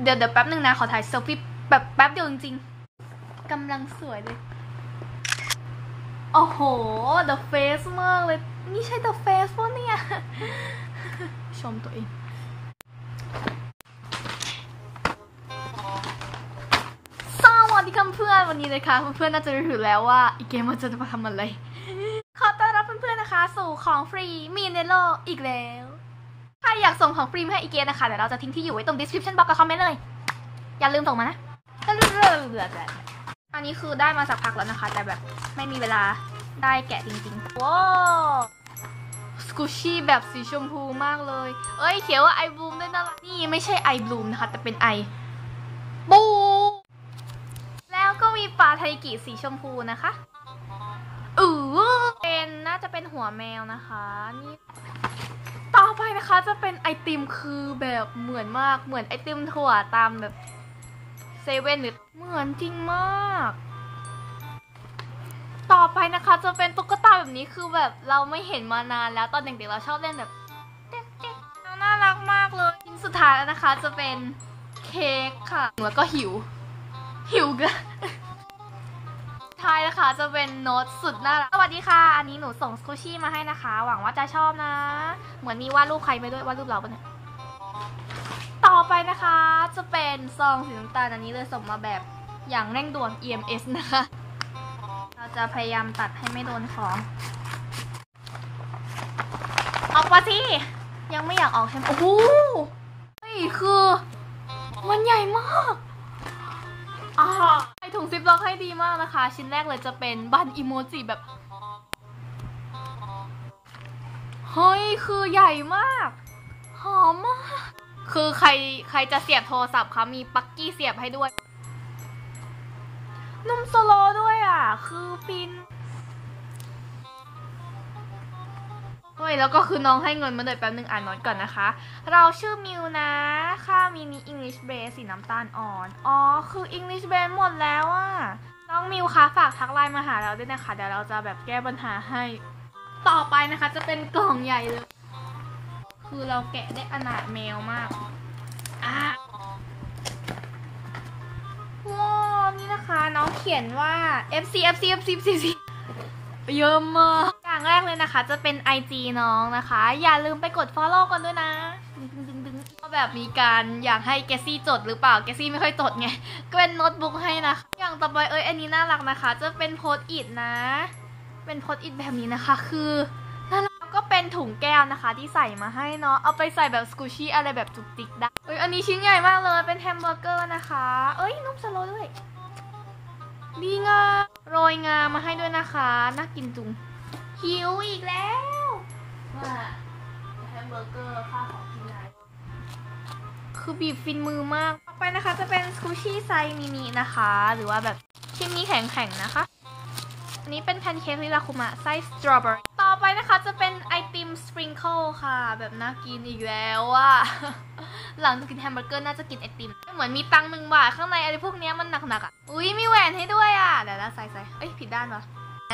เดี๋ยวแป๊บนึงนะขอถ่ายเซลฟี่แบบแป๊บเดียวจริงๆกำลังสวยเลยโอ้โห The Face มากเลยนี่ใช่ The Face ป่ะเนี่ยชมตัวเองสวัสดีค่ะเพื่อนวันนี้นะคะเพื่อนๆน่าจะรู้อยู่แล้วว่าอีเกมมันจะมาทำอะไรขอต้อนรับเพื่อนๆนะคะสู่ของฟรีมีในโลกอีกแล้วถ้าอยากส่งของฟรีให้อีเกมนะคะเดี๋ยวเราจะทิ้งที่อยู่ไว้ตรง description box กับคอมเมนต์เลยอย่าลืมส่งมานะอันนี้คือได้มาสักพักแล้วนะคะแต่แบบไม่มีเวลาได้แกะจริงๆว้าวสกูชี่แบบสีชมพูมากเลยเอ้ยเขียนว่าไอบลูมด้วยนะนี่ไม่ใช่ไอบลูมนะคะแต่เป็นไอบูแล้วก็มีปลาไทกิสีชมพูนะคะเป็นน่าจะเป็นหัวแมวนะคะนี่ต่อไปนะคะจะเป็นไอติมคือแบบเหมือนมากเหมือนไอติมถั่วตามแบบเซเว่นหรือเหมือนจริงมากต่อไปนะคะจะเป็นตุ๊กตาแบบนี้คือแบบเราไม่เห็นมานานแล้วตอนเด็กๆเราชอบเล่นแบบเด็กๆน่ารักมากเลยชิ้นสุดท้ายแล้วนะคะจะเป็นเค้กค่ะแล้วก็หิวกันท้ายนะคะจะเป็นโน้ตสุดน่ารักสวัสดีค่ะอันนี้หนูส่งสกูชี่มาให้นะคะหวังว่าจะชอบนะเหมือนมีวาดรูปใครไปด้วยวาดรูปเราปะเนี่ยต่อไปนะคะจะเป็นซองสีน้ำตาลอันนี้เลยส่งมาแบบอย่างเร่งด่วน EMS นะคะเราจะพยายามตัดให้ไม่โดนของออกมาสิยังไม่อยากออกใช่ไหมโอ้โหนี่คือมันใหญ่มากใส่ถุงซิปล็อกให้ดีมากนะคะชิ้นแรกเลยจะเป็นบันอีโมจิแบบเฮ้ยคือใหญ่มากหอมมากคือใครจะเสียบโทรศัพท์คะมีปักกี้เสียบให้ด้วยนุ่มโซโลด้วยอ่ะคือฟินเฮ้ยแล้วก็คือน้องให้เงินมาเลยแป๊บนึงอ่านโน้ตก่อนนะคะเราชื่อมิวนะค่ามินิ English Base สีน้ำตาลอ่อนอ๋อคือ English Base หมดแล้วอ่ะน้องมิวคะฝากทักไลน์มาหาเราด้วยนะคะเดี๋ยวเราจะแบบแก้ปัญหาให้ต่อไปนะคะจะเป็นกล่องใหญ่เลยคือเราแกะได้ขนาดแมวมากว้าวนี่นะคะน้องเขียนว่า FC เยอะมากอย่างแรกเลยนะคะจะเป็น IG น้องนะคะอย่าลืมไปกด follow กันด้วยนะดึงก็แบบมีการอยากให้แกซี่จดหรือเปล่าแกซี่ไม่ค่อยจดไงก็เป็นโน้ตบุ๊กให้นะคะอย่างต่อไปอันนี้น่ารักนะคะจะเป็นโพสต์อิทนะเป็นโพสต์อิทแบบนี้นะคะคือน่ารักก็เป็นถุงแก้วนะคะที่ใส่มาให้เนาะเอาไปใส่แบบสกูชี่อะไรแบบจุกจิกได้อันนี้ชิ้นใหญ่มากเลยเป็นแฮมเบอร์เกอร์นะคะนุ่มสโลว์ด้วยดีงาโรยงามาให้ด้วยนะคะน่ากินจุงหิวอีกแล้วว่าแฮมเบอร์เกอร์ค่าของกินไรคือบีบฟินมือมากต่อไปนะคะจะเป็นสกูชี่ไซส์มินินะคะหรือว่าแบบชิ้นนี้แข็งๆนะคะอันนี้เป็นแพนเค้กลิลาคุมะไส้สตรอเบอรี่ต่อไปนะคะจะเป็นไอติมสปริงเกิลค่ะแบบน่ากินอีกแล้วอ่ะหลังจากกินแฮมเบอร์เกอร์น่าจะกินไอติมเหมือนมีตังค์1 บาทข้างในอะไรพวกนี้มันหนักๆอ่ะมีแหวนให้ด้วยอ่ะเดี๋ยวใส่ผิดด้านวะ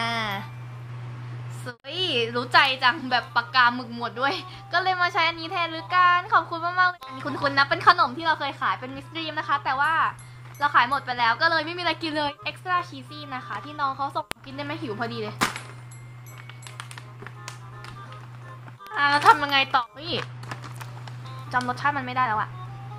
สวยรู้ใจจังแบบปากกาหมึกหมดด้วยก็เลยมาใช้อันนี้แทนหรือกันขอบคุณมากๆเลยอันนี้คุณนะเป็นขนมที่เราเคยขายเป็นมิสตรีมนะคะแต่ว่าเราขายหมดไปแล้วก็เลยไม่มีอะไรกินเลย extra cheesy นะคะที่น้องเขาส่งกินได้ไม่หิวพอดีเลยแล้วทำยังไงต่อจำรสชาติมันไม่ได้แล้วอะ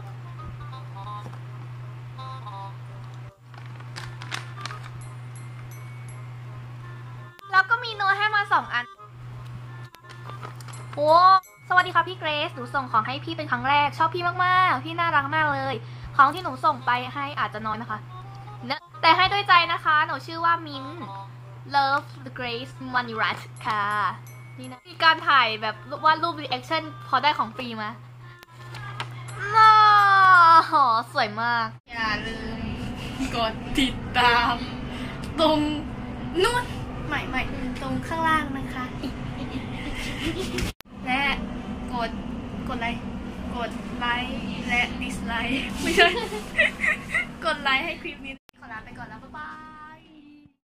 แล้วก็มีโน้ตให้มา2 อันโอ้สวัสดีค่ะพี่เกรซหนูส่งของให้พี่เป็นครั้งแรกชอบพี่มากๆพี่น่ารักมากเลยของที่หนูส่งไปให้อาจจะน้อยนะคะแต่ให้ด้วยใจนะคะหนูชื่อว่ามิ้น Love the Grace Manirat ค่ะนี่นะมีการถ่ายแบบวาดรูป reaction พอได้ของฟรีมาน่าสวยมากอย่าลืมกดติดตามตรงนู้นไม่ตรงข้างล่างนะคะ